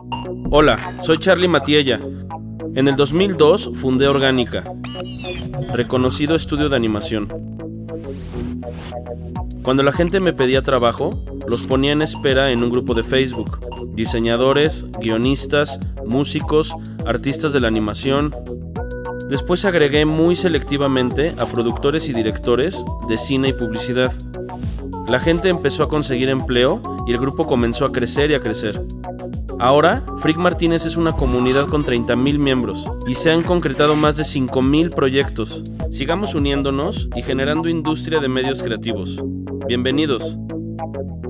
Hola, soy Charlie Matiella. En el 2002 fundé Orgánica, reconocido estudio de animación. Cuando la gente me pedía trabajo, los ponía en espera en un grupo de Facebook. Diseñadores, guionistas, músicos, artistas de la animación. Después agregué muy selectivamente a productores y directores de cine y publicidad. La gente empezó a conseguir empleo y el grupo comenzó a crecer y a crecer. Ahora, Frick Martínez es una comunidad con 30,000 miembros y se han concretado más de 5,000 proyectos. Sigamos uniéndonos y generando industria de medios creativos. Bienvenidos.